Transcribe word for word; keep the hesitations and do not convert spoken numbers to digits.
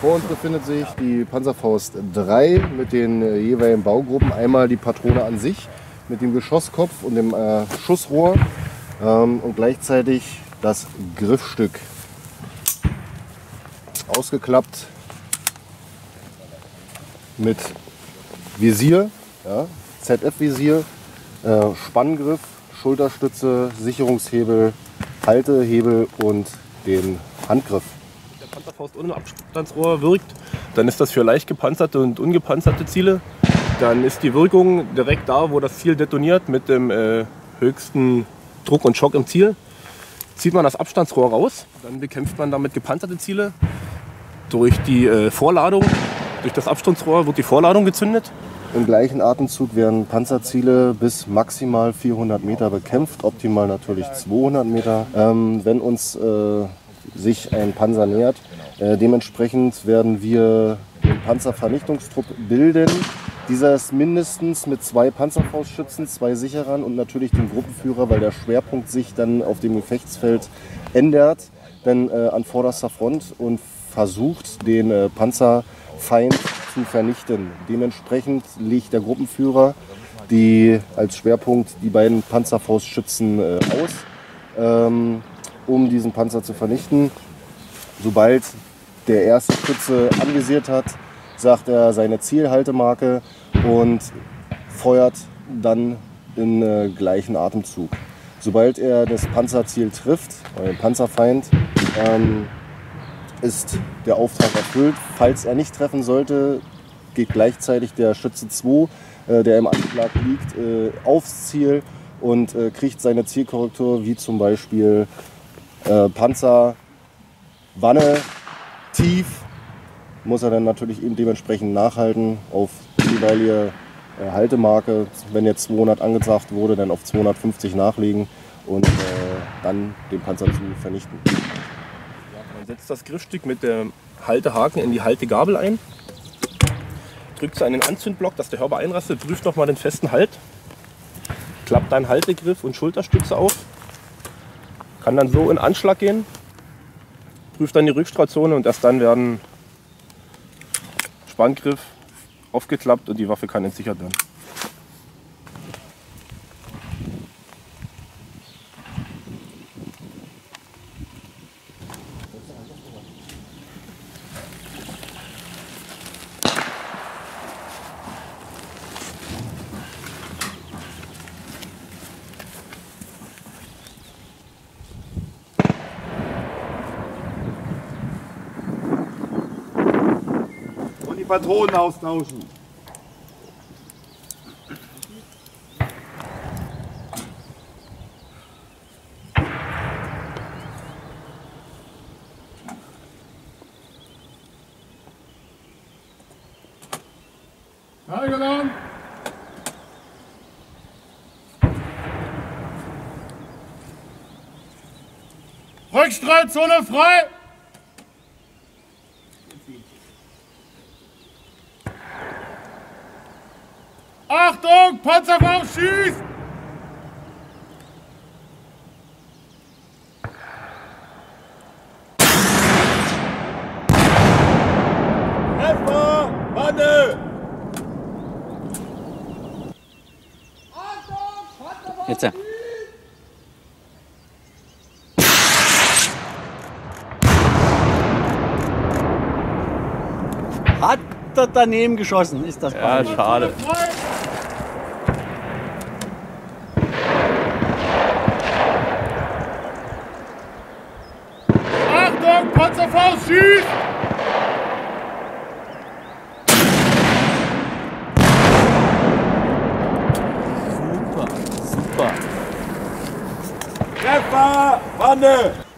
Vor uns befindet sich die Panzerfaust drei mit den äh, jeweiligen Baugruppen. Einmal die Patrone an sich mit dem Geschosskopf und dem äh, Schussrohr ähm, und gleichzeitig das Griffstück. Ausgeklappt mit Visier, ja, Z F-Visier, äh, Spanngriff, Schulterstütze, Sicherungshebel, Haltehebel und den Handgriff. Wenn der Panzerfaust ohne Abstandsrohr wirkt, dann ist das für leicht gepanzerte und ungepanzerte Ziele. Dann ist die Wirkung direkt da, wo das Ziel detoniert, mit dem äh, höchsten Druck und Schock im Ziel. Zieht man das Abstandsrohr raus, dann bekämpft man damit gepanzerte Ziele. Durch die äh, Vorladung, durch das Abstandsrohr wird die Vorladung gezündet. Im gleichen Atemzug werden Panzerziele bis maximal vierhundert Meter bekämpft, optimal natürlich zweihundert Meter. Ähm, wenn uns äh, sich ein Panzer nähert, äh, dementsprechend werden wir den Panzervernichtungstrupp bilden. Dieser ist mindestens mit zwei Panzerfaustschützen, zwei Sicherern und natürlich dem Gruppenführer, weil der Schwerpunkt sich dann auf dem Gefechtsfeld ändert, dann äh, an vorderster Front und versucht, den äh, Panzerfeind zu vernichten. Dementsprechend legt der Gruppenführer die, als Schwerpunkt die beiden Panzerfaustschützen äh, aus, ähm, um diesen Panzer zu vernichten. Sobald der erste Schütze anvisiert hat, sagt er seine Zielhaltemarke und feuert dann im äh, gleichen Atemzug. Sobald er das Panzerziel trifft, äh, den Panzerfeind, ähm, ist der Auftrag erfüllt. Falls er nicht treffen sollte, geht gleichzeitig der Schütze zwei, äh, der im Anschlag liegt, äh, aufs Ziel und äh, kriegt seine Zielkorrektur, wie zum Beispiel äh, Panzer, Wanne, tief, muss er dann natürlich eben dementsprechend nachhalten auf die jeweilige äh, Haltemarke. Wenn jetzt zweihundert angesagt wurde, dann auf zweihundertfünfzig nachlegen und äh, dann den Panzer zu vernichten. Man setzt das Griffstück mit dem Haltehaken in die Haltegabel ein, drückt es an den Anzündblock, dass der Hörber einrastet, prüft nochmal den festen Halt, klappt dann Haltegriff und Schulterstütze auf, kann dann so in Anschlag gehen, prüft dann die Rückstrahlzone und erst dann werden Spanngriff aufgeklappt und die Waffe kann entsichert werden. Patronen austauschen. Tigerland. Rückstrahlzone frei. Achtung, Panzerfaust schießt! Treffer, Wanne! Achtung, Panzerfaust Jetzt ja. Hat er daneben geschossen, ist das Ja, schade. Achtung, Panzerfaust schießt! Super, super. Treffer, Wanne!